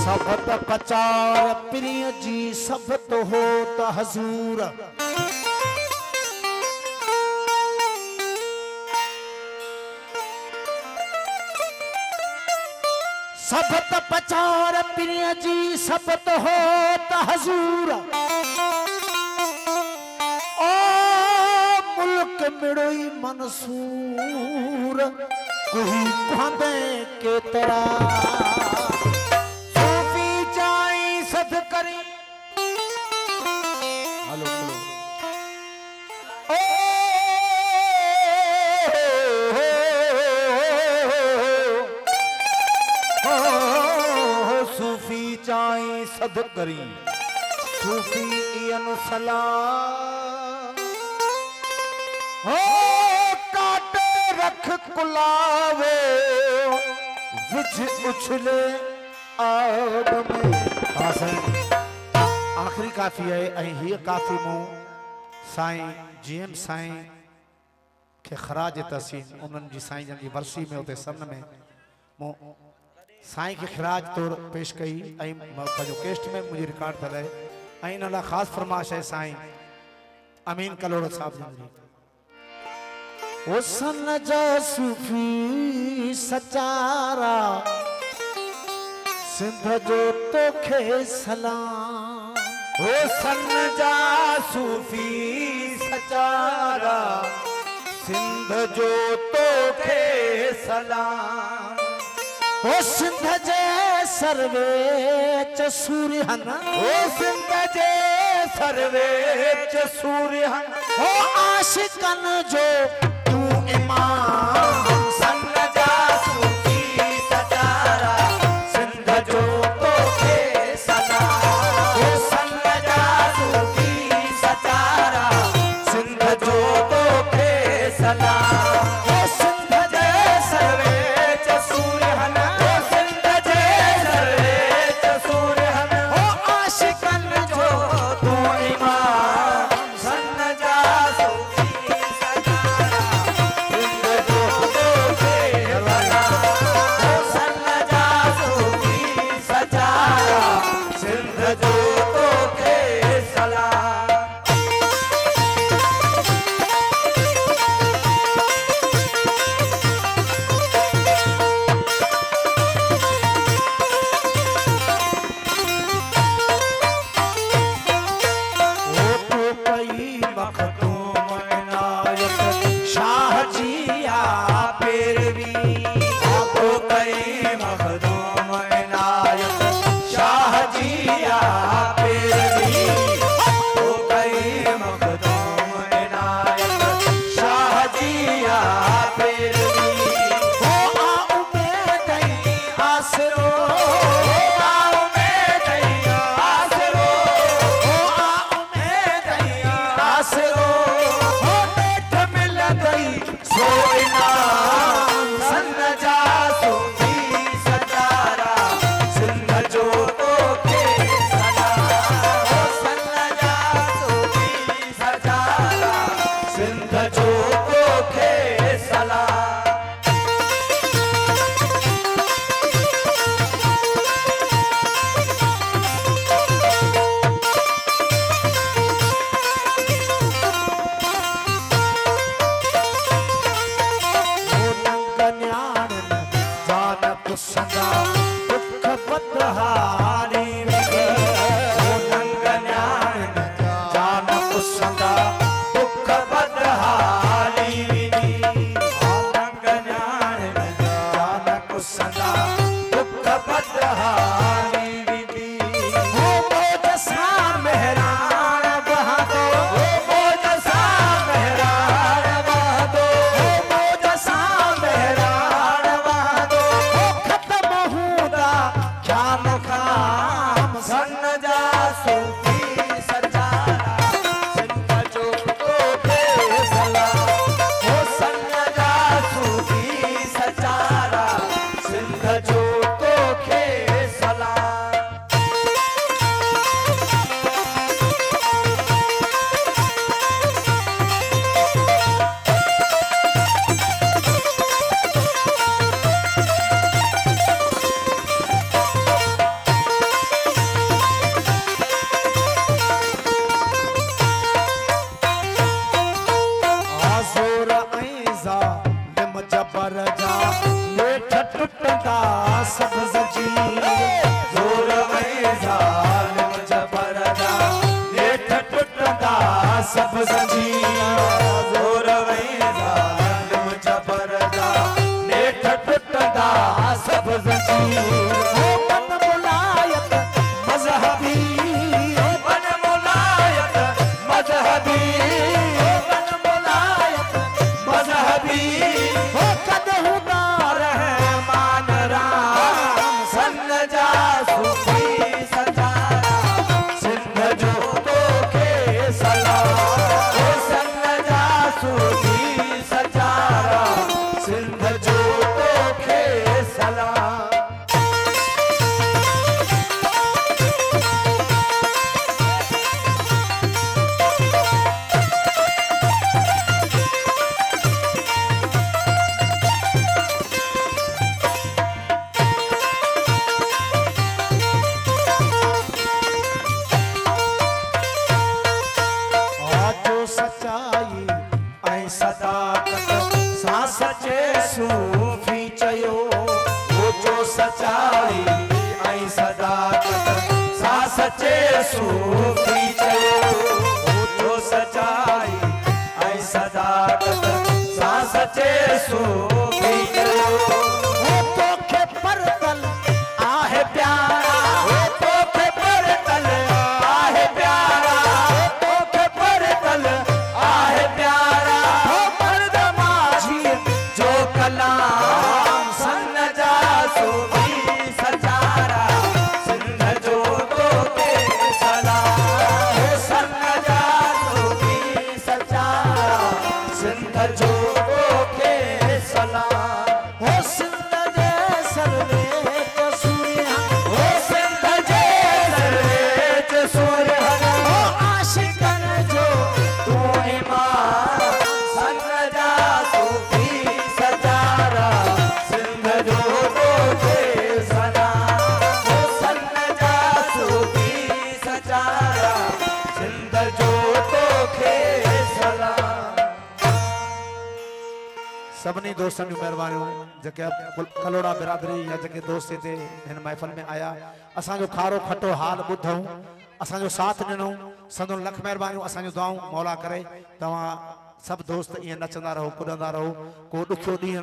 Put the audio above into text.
सबत पचार प्रिय जी सब तो हो त हजूर। सबत पचार प्रिय जी सब तो हो त हजूर। ओ मुल्क मिड़ोई मंसूर कोई खांदे के तरा सूफी जाई सद करी। हेलो सूफी जाई सद करी सूफी इयन सलाम हो काटे रख कुलावे विच उछले आग में। आखिरी काफी है ही काफी मो साईं जीएम साईं के खराज तहसीन उन्हनि जी साईं जन जी वर्सी में उते सन में मो साईं के खराज तौर पेश कई पंहिंजो केस्ट में मुझे रिकॉर्ड थियल है। इन लाइ ख़ासि फरमाइश है साईं अमीन कलोड़ साहब जी। ओ सन जा सूफी सचारा सिंध जो तोखे सलाम। ओ सन जा सूफी सचारा सिंध जो तोखे सलाम। ओ सिंध जे सर्वेच सूर्यहन ओ सिंध जे सर्वेच सूर्यहन ओ आशिकन जो तू इमाम। सन जा सूफी सचारा सिंध जो तोखे सलाम। ओ सन जा सूफी सचारा सिंध जो तोखे सलाम। ओ सिंध जे सर्वेच सूर्यहन ओ सिंध जे सर्वेच सूर्यहन ओ आशिकन जो तू इमाम। सन जा सूफी सचारा सिंध जो तोखे सलाम। ओ सन जा सूफी सचारा सिंध जो तोखे सलाम। मखदूम इनायत शाह जिया पेरवी तो कई मखदूम इनायत शाह जिया पेरवी तो कई मखदूम इनायत शाह जिया पेरवी। हो आऊ में दई आसरो आऊ में दई आसरो हो आऊ में दई आसरो हो नेठ मिल गई सोइना। सन जा सूफी सचारा सिंध जो तोखे सलाम। ओ सन जा सूफी सचारा सिंध जो तोखे सलाम। सदा दुख पतहारी नंग न्याण जान सदा दुख पतहारी नंग न्याण जान सदा दुख पतहारी हो मोज सा मेहरान बहादो हो मोज सा मेहरान बहादो हो मोज सा मेहरान बहादो। ख्याम खां जा नेठ टुटंदा सब ज़ंजीर ज़ोर में ज़ालिम जबर जा नेठ टुटंदा सब ज़ंजीर ज़ोर में ज़ालिम जबर जा नेठ टुटंदा सब ज़ंजीर सचे सूफी चयो वो जो सचाई आई सदाकत सा सचे सूफी चयो वो जो सचाई आई सदाकत सा सचे सूफी चयो वो तो के परतल आहे प्यारा वो तो के परतल आहे प्यारा वो तो के परतल आहे प्यारा वो मर्द माझी जो कलाम सन जा सूफी सचारा सिंध जो तो के सलाम हो सन जा सूफी सचारा सिंध जो तो के सलाम हो सिंध जे सरवे च सूर्य हो सिंध जे सरवे च सूर्य हो आशिकन जो तू ईमान सन जा सूफी सभी दोस्तों की मेहरबानी जेके कलोड़ा बिरादरी या जेके दोस्त इतने इन महफिल में आया असो खारो खटो हाल बुधूं असो साथ दिनों सदन लख मेहरबानी असो दुआऊं मौला करे तवा सब दोस्त ये नचंदा रहो कुदंदा रहो को दुखियो दी